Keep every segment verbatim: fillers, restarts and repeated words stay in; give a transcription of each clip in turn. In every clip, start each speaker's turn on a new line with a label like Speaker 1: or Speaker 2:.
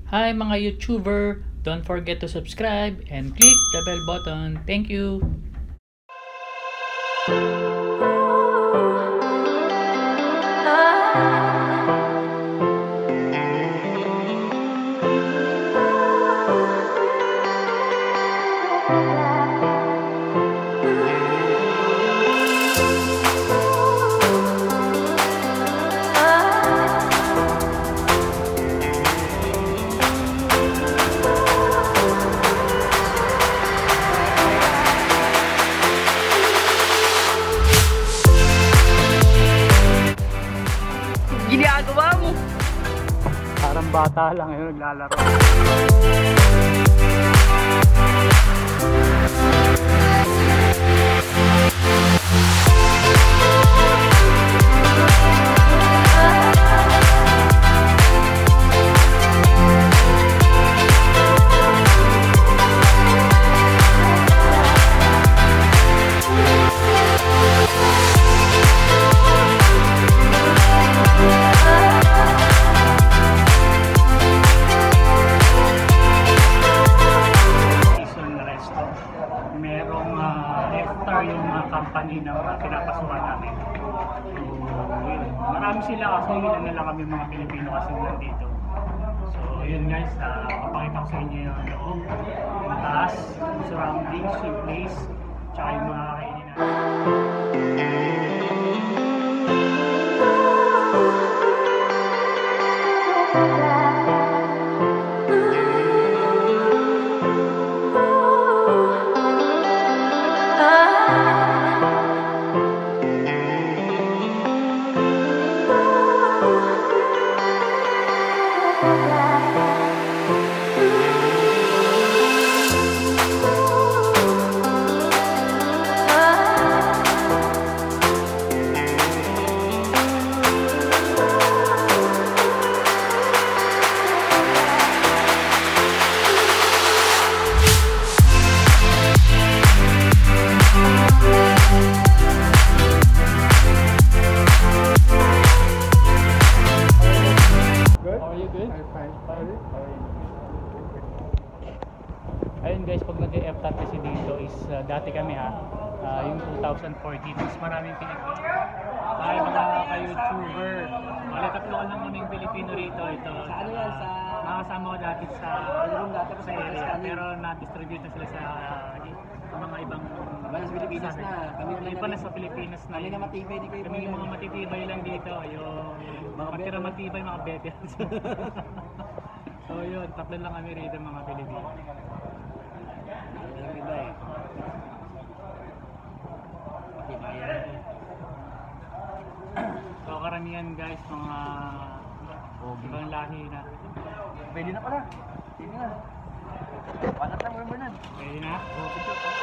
Speaker 1: Hi mga YouTuber, don't forget to subscribe and click the bell button. Thank you.
Speaker 2: Ginagawa mo?
Speaker 1: Parang bata lang yun naglalaro. Resto. Merong uh, Eftar yung uh, company na uh, pinapasukan namin. So, yun. Marami sila kasi ilan na lang kami mga Pilipino kasi nandito. So, yun guys, uh, papakita ko sa inyo yung loob, yung taas, yung surroundings, yung place, tsaka yung mga kainin natin. Ayun guys, pag nag-Eftar kasi dito is uh, dati kami ha, uh, yung two thousand fourteen, mas maraming Pilipino. Ay mga ka-YouTuber, wala tatlo ka lang kaming Pilipino rito. Ito,
Speaker 2: Sa ano yan? Sa...
Speaker 1: nakasama ko dati sa,
Speaker 2: Ano dati pa
Speaker 1: sa area, pero na-distribute na sila sa, sa mga ibang
Speaker 2: Iba na sa Pilipinas na. Kami na
Speaker 1: iba na sa Pilipinas na.
Speaker 2: Kami na matibay, di kayo.
Speaker 1: Kami yung mga matitibay lang dito, yung mga matira matibay, mga veterans. So yun, tatlo lang kami rito mga Pilipino.
Speaker 2: Walang iba eh. Patibayan.
Speaker 1: So karamihan guys, mga ibang lahi na.
Speaker 2: Pwede na pala. Pwede na. Panat lang mo na.
Speaker 1: Pwede na?
Speaker 2: Oo, picture pa.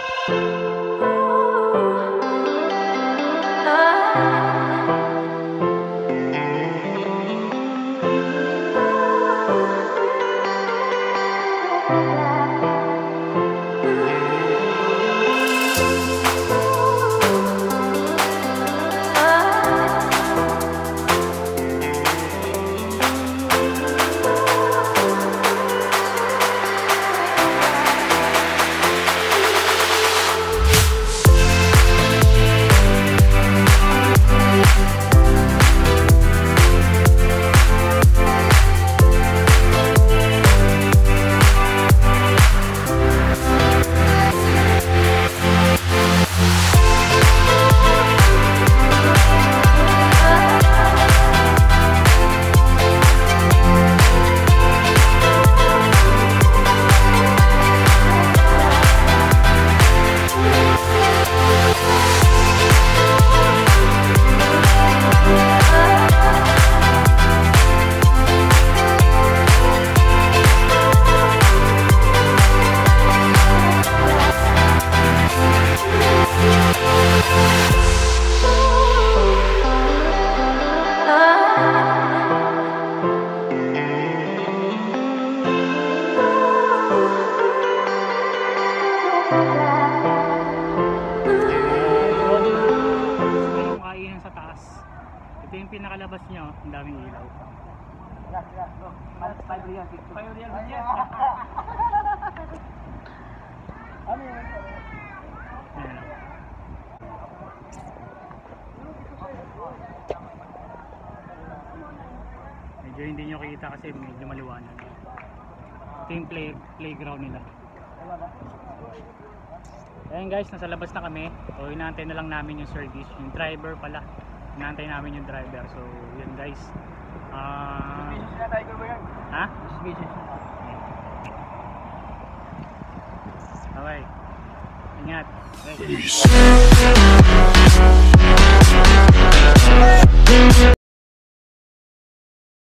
Speaker 2: five real, fifty.
Speaker 1: five real din yan.
Speaker 2: Ano yun?
Speaker 1: Ayan. Medyo hindi nyo kita kasi medyo maliwanag. Ito yung play, playground nila. Ayan guys, nasa labas na kami. O inaantay na lang namin yung service. Yung driver pala. Inaantay namin yung driver. So yun guys. Ah,
Speaker 2: Suspicious na tayo ba yan?
Speaker 1: ha?
Speaker 2: Suspicious na.
Speaker 1: Okay. Ingat. Okay.